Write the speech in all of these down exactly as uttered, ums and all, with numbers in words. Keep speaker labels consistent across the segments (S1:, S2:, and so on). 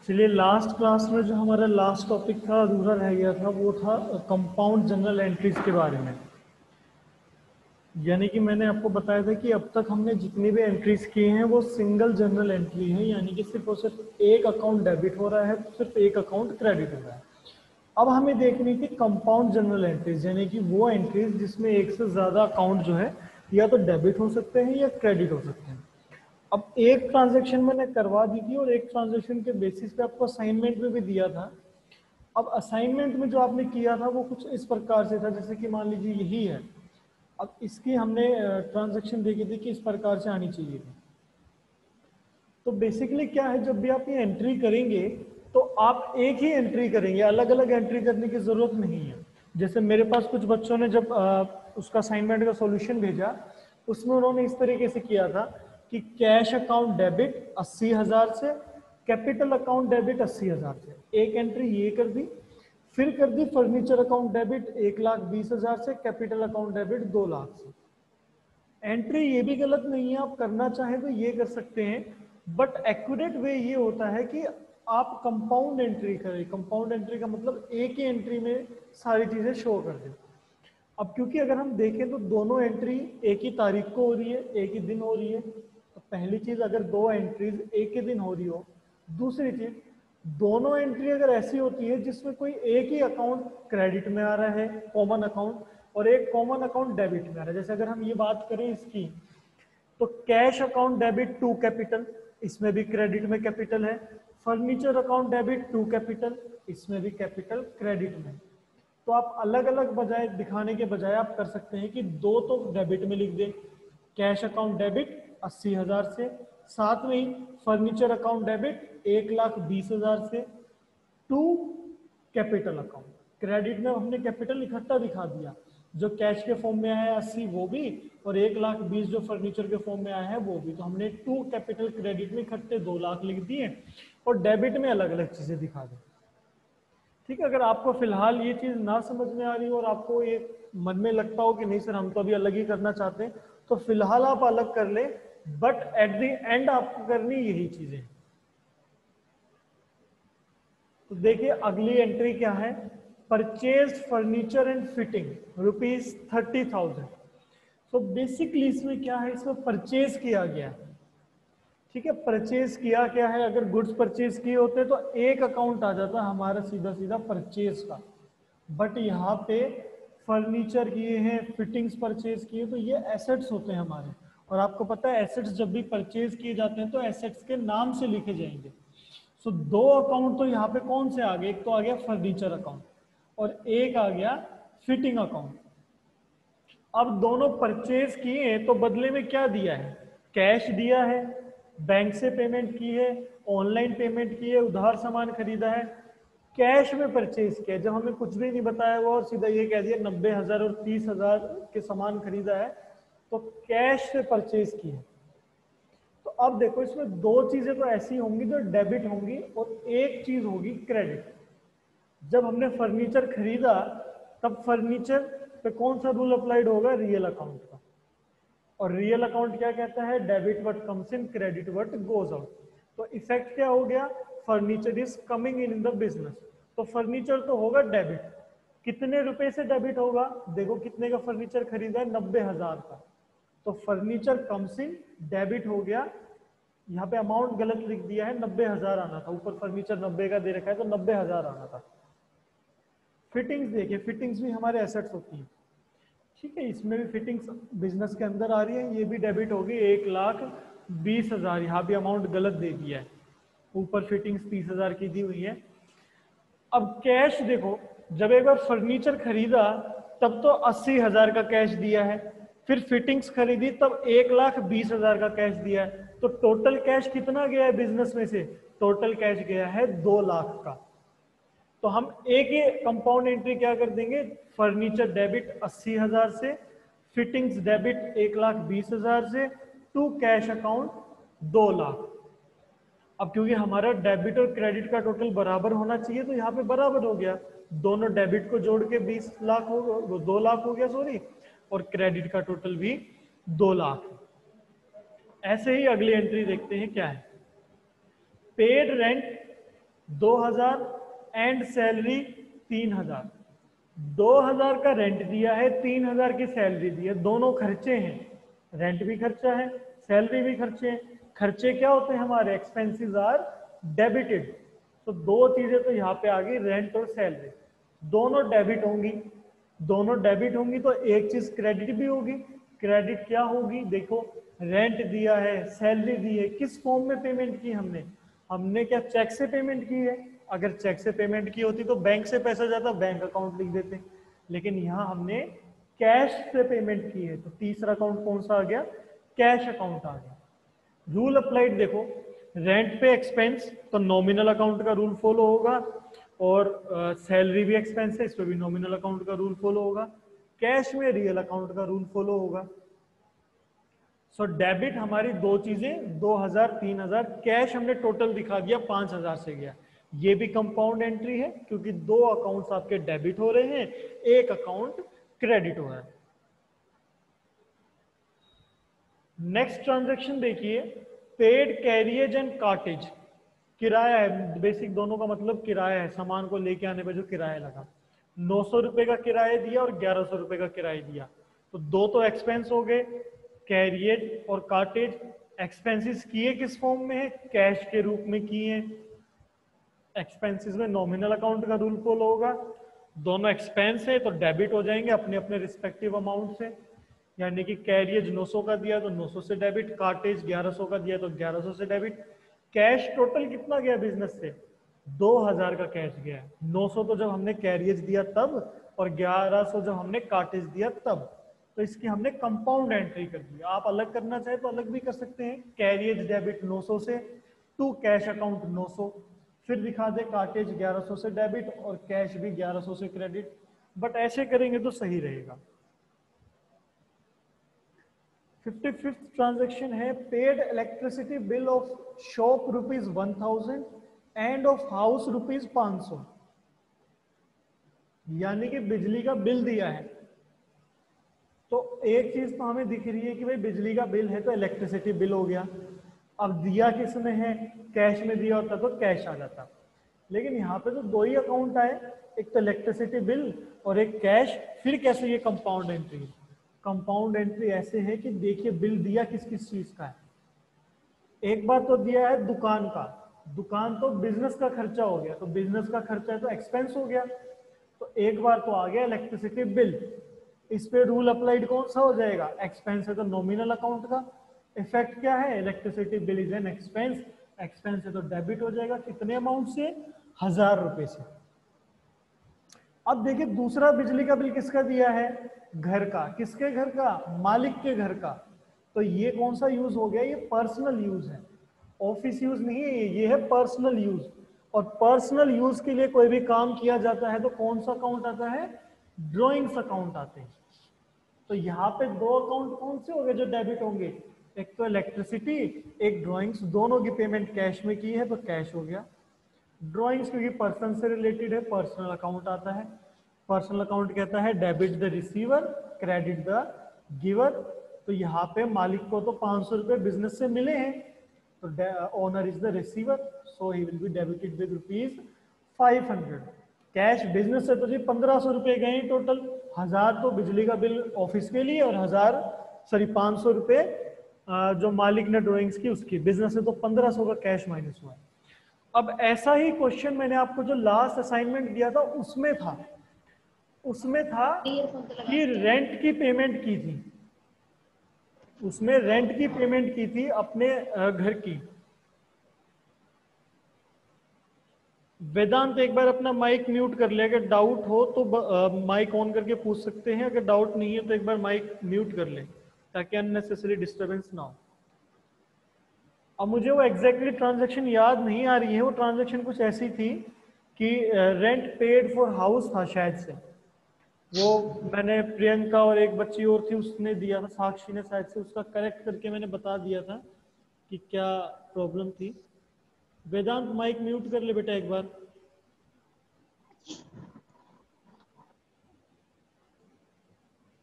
S1: चलिए, last class में जो हमारा लास्ट टॉपिक था अधूरा रह गया था वो था कंपाउंड जनरल एंट्रीज के बारे में। यानी कि मैंने आपको बताया था कि अब तक हमने जितनी भी एंट्रीज की हैं वो सिंगल जनरल एंट्री है, यानी कि सिर्फ और सिर्फ एक अकाउंट डेबिट हो रहा है, सिर्फ एक अकाउंट क्रेडिट हो रहा है। अब हमें देखनी थी कंपाउंड जनरल एंट्रीज, यानी कि वो एंट्रीज जिसमें एक से ज्यादा अकाउंट जो है या तो डेबिट हो सकते हैं या क्रेडिट हो सकते हैं। अब एक ट्रांजैक्शन मैंने करवा दी थी और एक ट्रांजैक्शन के बेसिस पे आपको असाइनमेंट में भी दिया था। अब असाइनमेंट में जो आपने किया था वो कुछ इस प्रकार से था, जैसे कि मान लीजिए यही है। अब इसकी हमने ट्रांजैक्शन देखी थी कि इस प्रकार से आनी चाहिए थी। तो बेसिकली क्या है, जब भी आप ये एंट्री करेंगे तो आप एक ही एंट्री करेंगे, अलग अलग एंट्री करने की जरूरत नहीं है। जैसे मेरे पास कुछ बच्चों ने जब आ, उसका असाइनमेंट का सॉल्यूशन भेजा, उसमें उन्होंने इस तरीके से किया था कि कैश अकाउंट डेबिट अस्सी हजार से, कैपिटल अकाउंट डेबिट अस्सी हजार से, एक एंट्री ये कर दी। फिर कर दी फर्नीचर अकाउंट डेबिट एक लाख बीस हजार से, कैपिटल अकाउंट डेबिट दो लाख से। एंट्री ये भी गलत नहीं है, आप करना चाहें तो ये कर सकते हैं, बट एक्यूरेट वे ये होता है कि आप कंपाउंड एंट्री करें। कंपाउंड एंट्री का मतलब एक ही एंट्री में सारी चीजें शो कर दें। अब क्योंकि अगर हम देखें तो दोनों एंट्री एक ही तारीख को हो रही है, एक ही दिन हो रही है। तो पहली चीज, अगर दो एंट्रीज एक ही दिन हो रही हो। दूसरी चीज, दोनों एंट्री अगर ऐसी होती है जिसमें कोई एक ही अकाउंट क्रेडिट में आ रहा है, कॉमन अकाउंट, और एक कॉमन अकाउंट डेबिट में आ रहा है। जैसे अगर हम ये बात करें इसकी, तो cash account debit to capital, इसमें भी क्रेडिट में कैपिटल है। Furniture account debit to capital, इसमें भी कैपिटल क्रेडिट में। तो आप अलग अलग बजाय दिखाने के बजाय आप कर सकते हैं कि दो तो डेबिट में लिख दें, कैश अकाउंट डेबिट अस्सी हजार से, साथ में ही फर्नीचर अकाउंट डेबिट एक लाख बीस हजार से, टू कैपिटल अकाउंट। क्रेडिट में हमने कैपिटल इकट्ठा दिखा दिया, जो कैश के फॉर्म में आया है अस्सी वो भी, और एक लाख बीस जो फर्नीचर के फॉर्म में आया है वो भी। तो हमने टू कैपिटल क्रेडिट में इकट्ठे दो लाख लिख दिए और डेबिट में अलग अलग चीजें दिखा दी। ठीक है, अगर आपको फिलहाल ये चीज ना समझ में आ रही हो और आपको ये मन में लगता हो कि नहीं सर हम तो अभी अलग ही करना चाहते हैं, तो फिलहाल आप अलग कर ले, बट एट द एंड आपको करनी यही चीजें। तो देखिए अगली एंट्री क्या है, purchase furniture and fitting rupees thirty thousand. तो बेसिकली इसमें क्या है, इसमें परचेज किया गया है। ठीक है, परचेज किया क्या है, अगर गुड्स परचेज किए होते तो एक अकाउंट आ जाता हमारा सीधा सीधा परचेज का, बट यहाँ पे फर्नीचर किए हैं, फिटिंग्स परचेज किए, तो ये एसेट्स होते हैं हमारे। और आपको पता है एसेट्स जब भी परचेज किए जाते हैं तो एसेट्स के नाम से लिखे जाएंगे। सो दो अकाउंट तो यहाँ पे कौन से आ गए, एक तो आ गया फर्नीचर अकाउंट और एक आ गया फिटिंग अकाउंट। अब दोनों परचेज किए तो बदले में क्या दिया है, कैश दिया है, बैंक से पेमेंट की है, ऑनलाइन पेमेंट की है, उधार सामान खरीदा है, कैश में परचेज किया। जब हमें कुछ भी नहीं बताया हुआ और सीधा ये कह दिया नब्बे हजार और तीस हजार के सामान खरीदा है, तो कैश से परचेज किया। तो अब देखो इसमें दो चीजें तो ऐसी होंगी जो डेबिट होंगी और एक चीज होगी क्रेडिट। जब हमने फर्नीचर खरीदा तब फर्नीचर पे कौन सा रूल अप्लाइड होगा, रियल अकाउंट का। और रियल अकाउंट क्या कहता है, debit what comes in, credit what goes out. तो इफेक्ट क्या हो गया, furniture is coming in in the business. तो फर्नीचर तो होगा डेबिट। कितने रुपए से डेबिट होगा, देखो कितने का फर्नीचर खरीदा है, नब्बे हजार का। तो फर्नीचर कम्स इन, डेबिट हो गया। यहाँ पे अमाउंट गलत लिख दिया है, नब्बे हजार आना था, ऊपर फर्नीचर नब्बे का दे रखा है तो नब्बे हजार आना था। फिटिंग्स देखिए, फिटिंग्स भी हमारे एसेट्स होती हैं। ठीक है, इसमें भी फिटिंग्स बिजनेस के अंदर आ रही है, ये भी डेबिट होगी एक लाख बीस हजार। यहाँ भी अमाउंट गलत दे दिया है, ऊपर फिटिंग्स तीस हजार की दी हुई है। अब कैश देखो, जब एक बार फर्नीचर खरीदा तब तो अस्सी हजार का कैश दिया है, फिर फिटिंग्स खरीदी तब एक लाख बीस हजार का कैश दिया है। तो टोटल कैश कितना गया है बिजनेस में से, टोटल कैश गया है दो लाख का। तो हम एक ही कंपाउंड एंट्री क्या कर देंगे, फर्नीचर डेबिट अस्सी हजार से, फिटिंग्स डेबिट एक लाख बीस हजार से, टू कैश अकाउंट दो लाख। अब क्योंकि हमारा डेबिट और क्रेडिट का टोटल बराबर होना चाहिए तो यहाँ पे बराबर हो गया, दोनों डेबिट को जोड़ के बीस लाख हो, दो लाख हो गया सॉरी, और क्रेडिट का टोटल भी दो लाख। ऐसे ही अगली एंट्री देखते हैं क्या है, पेड रेंट दो हजार एंड सैलरी तीन हजार। दो हजार का रेंट दिया है, तीन हजार की सैलरी दी है, दोनों खर्चे हैं, रेंट भी खर्चा है, सैलरी भी खर्चे हैं। खर्चे क्या होते हैं हमारे, एक्सपेंसेस आर डेबिटेड। तो दो चीजें तो यहाँ पे आ गई, रेंट और सैलरी, दोनों डेबिट होंगी। दोनों डेबिट होंगी तो एक चीज क्रेडिट भी होगी। क्रेडिट क्या होगी, देखो रेंट दिया है, सैलरी दी है, किस फॉर्म में पेमेंट की हमने, हमने क्या चेक से पेमेंट की है। अगर चेक से पेमेंट की होती तो बैंक से पैसा जाता, बैंक अकाउंट लिख देते, लेकिन यहाँ हमने कैश से पेमेंट की है, तो तीसरा अकाउंट कौन सा आ गया, कैश अकाउंट आ गया। रूल अप्लाइड देखो, रेंट पे एक्सपेंस तो नॉमिनल अकाउंट का रूल फॉलो होगा, और सैलरी uh, भी एक्सपेंस है, इस पर भी नॉमिनल अकाउंट का रूल फॉलो होगा। कैश में रियल अकाउंट का रूल फॉलो होगा। सो डेबिट हमारी दो चीजें, दो हजार तीन हजार, कैश हमने टोटल दिखा दिया पांच हजार से गया। ये भी कंपाउंड एंट्री है क्योंकि दो अकाउंट्स आपके डेबिट हो रहे हैं, एक अकाउंट क्रेडिट हो रहा है। नेक्स्ट ट्रांजैक्शन देखिए, पेड कैरियज एंड कार्टेज, किराया है, बेसिक दोनों का मतलब किराया है, सामान को लेके आने पे जो किराया लगा, नौ सौ रुपए का किराया दिया और ग्यारह सौ रुपए का किराया दिया, तो दो तो एक्सपेंस हो गए, कैरियज और कार्टेज। एक्सपेंसेस किए किस फॉर्म में है, कैश के रूप में किए। एक्सपेंसेस में नॉमिनल अकाउंट का रूल फॉलो होगा, दोनों एक्सपेंस है तो डेबिट हो जाएंगे अपने अपने रिस्पेक्टिव अमाउंट से, यानी कि कैरियज नौ सौ का दिया तो नौ सौ से डेबिट, कार्टेज ग्यारह सौ का दिया तो ग्यारह सौ से डेबिट। कैश टोटल कितना गया बिजनेस से, दो हजार का कैश गया है। नौ सौ तो जब हमने कैरियज दिया तब, और ग्यारह सौ जब हमने कार्टेज दिया तब, तो इसकी हमने कंपाउंड एंट्री कर दी। आप अलग करना चाहे तो अलग भी कर सकते हैं, कैरियज डेबिट नौ सौ से टू कैश अकाउंट नौ सौ, फिर दिखा दे कार्टेज ग्यारह सौ से डेबिट और कैश भी ग्यारह सौ से क्रेडिट, बट ऐसे करेंगे तो सही रहेगा। फिफ्टी फिफ्थ ट्रांजेक्शन है, paid electricity bill of shop rupees one thousand and of house rupees पांच सौ, यानी कि बिजली का बिल दिया है। तो एक चीज तो हमें दिख रही है कि भाई बिजली का बिल है तो इलेक्ट्रिसिटी बिल हो गया। अब दिया किसने है, कैश में दिया होता तो कैश आ जाता, लेकिन यहाँ पे तो दो ही अकाउंट आए, एक तो इलेक्ट्रिसिटी बिल और एक कैश। फिर कैसे ये कंपाउंड एंट्री, कंपाउंड एंट्री ऐसे है कि देखिए बिल दिया किस किस चीज का है। एक बार तो दिया है दुकान का, दुकान तो बिजनेस का खर्चा हो गया, तो बिजनेस का खर्चा है तो एक्सपेंस हो गया। तो एक बार तो आ गया इलेक्ट्रिसिटी बिल, इस पे रूल अप्लाइड कौन सा हो जाएगा, एक्सपेंस है तो नॉमिनल अकाउंट का। इफेक्ट क्या है, electricity bill is an expense, expense है तो डेबिट हो जाएगा, कितने अमाउंट से, हजार रुपए से। अब देखिए दूसरा बिजली का बिल किसका दिया है, घर का, किसके घर का, मालिक के घर का। तो ये कौन सा यूज हो गया, ये पर्सनल यूज है, ऑफिस यूज नहीं है ये, ये है पर्सनल यूज। और पर्सनल यूज के लिए कोई भी काम किया जाता है तो कौन सा अकाउंट आता है, ड्रॉइंग्स अकाउंट आते हैं। तो यहाँ पे दो अकाउंट कौन से होंगे जो डेबिट होंगे, एक तो इलेक्ट्रिसिटी, एक ड्रॉइंग्स, दोनों की पेमेंट कैश में की है तो कैश हो गया। ड्रॉइंग्स क्योंकि पर्सन से रिलेटेड है, पर्सनल अकाउंट आता है। पर्सनल अकाउंट कहता है debit the receiver, credit the giver. तो यहाँ पे मालिक को तो पाँच सौ रुपये बिजनेस से मिले हैं, तो owner is the receiver, so he will be debited with rupees five hundred. Cash business से तो जी पंद्रह सौ रुपये गए टोटल, हजार तो बिजली का बिल ऑफिस के लिए और हजार सॉरी पाँच सौ रुपये जो मालिक ने ड्रॉइंग्स की उसकी, बिजनेस से तो पंद्रह सौ का कैश माइनस हुआ है। अब ऐसा ही क्वेश्चन मैंने आपको जो लास्ट असाइनमेंट दिया था उसमें था, उसमें था कि रेंट की पेमेंट की थी, उसमें रेंट की पेमेंट की थी अपने घर की। वेदांत एक बार अपना माइक म्यूट कर ले, अगर डाउट हो तो माइक ऑन करके पूछ सकते हैं, अगर डाउट नहीं है तो एक बार माइक म्यूट कर ले ताकि अननेसेसरी डिस्टरबेंस ना हो। अब मुझे वो एग्जैक्टली ट्रांजैक्शन याद नहीं आ रही है, वो ट्रांजैक्शन कुछ ऐसी थी कि रेंट पेड फॉर हाउस था शायद से, वो मैंने प्रियंका और एक बच्ची और थी उसने दिया था, साक्षी ने शायद से, उसका करेक्ट करके मैंने बता दिया था कि क्या प्रॉब्लम थी। वेदांत माइक म्यूट कर ले बेटा एक बार।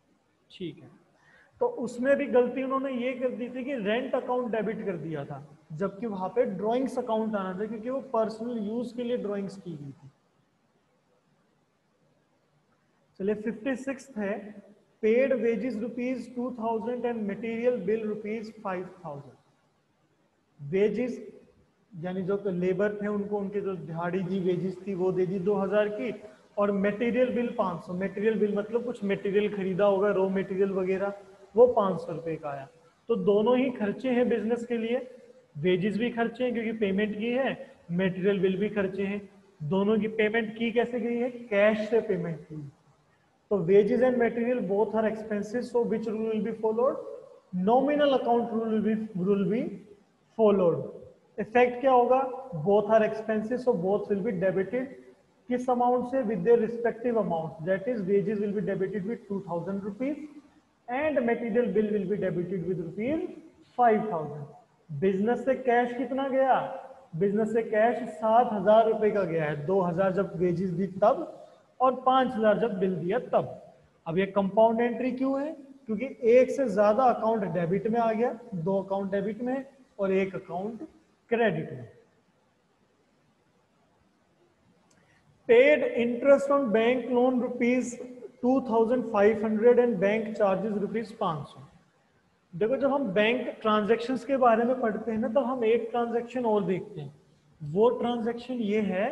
S1: ठीक है, तो उसमें भी गलती उन्होंने ये कर दी थी कि रेंट अकाउंट डेबिट कर दिया था, जबकि वहां पे ड्राइंग्स अकाउंट आना था क्योंकि वो पर्सनल यूज के लिए ड्राइंग्स की गई थी। चलिए फिफ्टी सिक्स है, paid wages rupees two thousand and material bill rupees five thousand. Wages यानी जो लेबर थे उनको उनके जो दिहाड़ी दी वेजेस थी वो दे दी दो हजार की, और मटेरियल बिल पाँच सौ। मटेरियल बिल मतलब कुछ मटेरियल खरीदा होगा, रॉ मटेरियल वगैरह, वो पाँच सौ रुपए का आया। तो दोनों ही खर्चे हैं बिजनेस के लिए, वेजेस भी खर्चे हैं क्योंकि पेमेंट की है, मटेरियल बिल भी खर्चे हैं। दोनों की पेमेंट की कैसे गई है? कैश से पेमेंट की। तो wages and material both are expenses, so which rule will be followed? Nominal account rule will be will be followed. Effect क्या होगा? Both are expenses, so both will be debited. किस amount से? With their respective amounts. That is, wages will be debited with two thousand rupees and material bill will be debited with rupees five thousand. Business से cash कितना गया? Business से cash सात हजार रुपए का गया है। दो हजार जब वेजेस दी तब, और पांच हजार जब बिल दिया तब। अब ये कंपाउंड एंट्री क्यों है? क्योंकि एक से ज्यादा अकाउंट डेबिट में आ गया, दो अकाउंट डेबिट में और एक अकाउंट क्रेडिट में। Paid interest on bank loan rupees two thousand five hundred and bank charges rupees पांच सौ। देखो जब हम बैंक ट्रांजैक्शंस के बारे में पढ़ते हैं ना, तो हम एक ट्रांजैक्शन और देखते हैं। वो ट्रांजैक्शन ये है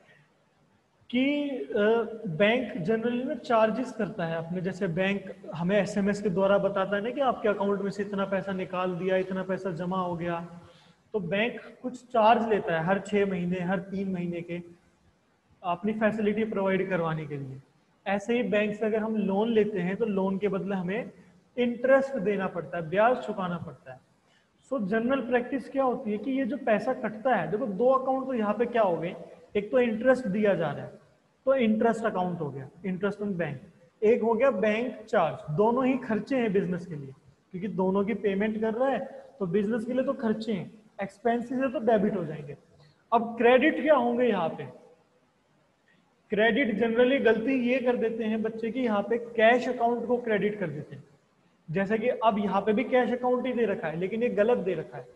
S1: कि बैंक जनरली में चार्जेस करता है अपने, जैसे बैंक हमें एसएमएस के द्वारा बताता है ना कि आपके अकाउंट में से इतना पैसा निकाल दिया, इतना पैसा जमा हो गया। तो बैंक कुछ चार्ज लेता है हर छः महीने, हर तीन महीने के, अपनी फैसिलिटी प्रोवाइड करवाने के लिए। ऐसे ही बैंक से अगर हम लोन लेते हैं तो लोन के बदले हमें इंटरेस्ट देना पड़ता है, ब्याज चुकाना पड़ता है। सो जनरल प्रैक्टिस क्या होती है कि ये जो पैसा कटता है, देखो दो अकाउंट तो यहाँ पे क्या हो गए, एक तो इंटरेस्ट दिया जा रहा है तो इंटरेस्ट अकाउंट हो गया, इंटरेस्ट ऑन बैंक। एक हो गया बैंक चार्ज। दोनों ही खर्चे हैं बिजनेस के लिए, क्योंकि दोनों की पेमेंट कर रहा है तो बिजनेस के लिए तो खर्चे हैं, एक्सपेंसेस है तो डेबिट हो जाएंगे। अब क्रेडिट क्या होंगे यहाँ पे? क्रेडिट जनरली गलती ये कर देते हैं बच्चे की, यहाँ पे कैश अकाउंट को क्रेडिट कर देते हैं। जैसे कि अब यहाँ पे भी कैश अकाउंट ही दे रखा है, लेकिन ये गलत दे रखा है।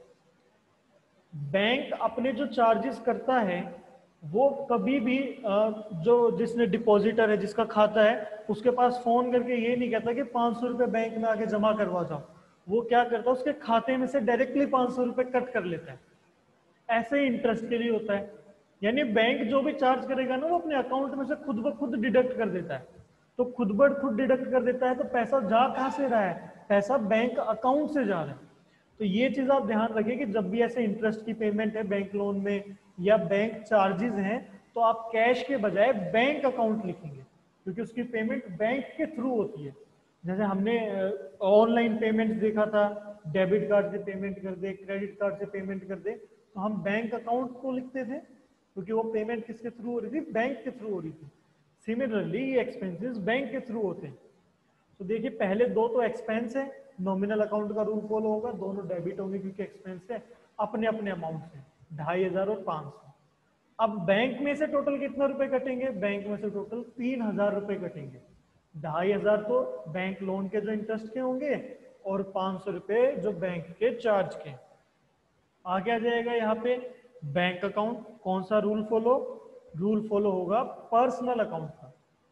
S1: बैंक अपने जो चार्जेस करता है वो कभी भी जो जिसने डिपॉजिटर है, जिसका खाता है, उसके पास फोन करके ये नहीं कहता कि पांच सौ रुपए बैंक में आके जमा करवा जाओ। वो क्या करता है, उसके खाते में से डायरेक्टली पांच सौ रुपए कट कर लेता है। ऐसे ही इंटरेस्ट के लिए होता है, यानी बैंक जो भी चार्ज करेगा ना वो अपने अकाउंट में से खुद ब खुद डिडक्ट कर देता है। तो खुद ब खुद डिडक्ट कर देता है तो पैसा जा कहां से रहा है? पैसा बैंक अकाउंट से जा रहा है। तो ये चीज आप ध्यान रखिए कि जब भी ऐसे इंटरेस्ट की पेमेंट है बैंक लोन में या बैंक चार्जेस हैं, तो आप कैश के बजाय बैंक अकाउंट लिखेंगे, क्योंकि उसकी पेमेंट बैंक के थ्रू होती है। जैसे हमने ऑनलाइन पेमेंट देखा था, डेबिट कार्ड से पेमेंट कर दे, क्रेडिट कार्ड से पेमेंट कर दे, तो हम बैंक अकाउंट को लिखते थे क्योंकि वो पेमेंट किसके थ्रू हो रही थी? बैंक के थ्रू हो रही थी। सिमिलरली ये एक्सपेंसेस बैंक के थ्रू होते हैं। तो देखिए पहले दो तो एक्सपेंस है, नॉमिनल अकाउंट का रूल फॉलो होगा, दोनों डेबिट होंगे क्योंकि एक्सपेंस है, अपने अपने अमाउंट से, ढाई हजार और पांच सौ। अब बैंक में से टोटल कितना रुपए कटेंगे? बैंक में से टोटल तीन हजार रुपए कटेंगे। ढाई हजार तो बैंक लोन के जो इंटरेस्ट के होंगे और पांच सौ रुपए जो बैंक के चार्ज के। आगे आ जाएगा यहाँ पे बैंक अकाउंट। कौन सा रूल फॉलो? रूल फॉलो होगा पर्सनल अकाउंट का।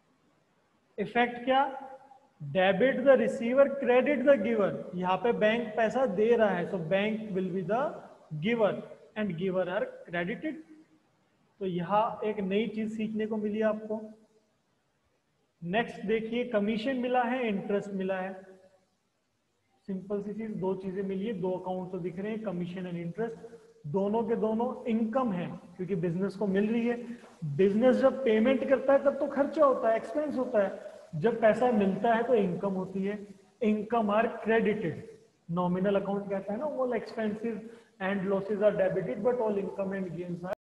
S1: इफेक्ट क्या? Debit the receiver, credit the giver. यहाँ पे बैंक पैसा दे रहा है, so bank will be the giver and giver are credited. तो यहाँ एक नई चीज सीखने को मिली आपको। नेक्स्ट देखिए, कमीशन मिला है, इंटरेस्ट मिला है। सिंपल सी चीज, दो चीजें मिली है, दो अकाउंट तो दिख रहे हैं, कमीशन एंड इंटरेस्ट। दोनों के दोनों इनकम है क्योंकि बिजनेस को मिल रही है। बिजनेस जब पेमेंट करता है तब तो खर्चा होता है, एक्सपेंस होता है। जब पैसा मिलता है तो इनकम होती है। Income are credited. Nominal account कहता है ना, all expenses and losses are debited but all income and gains are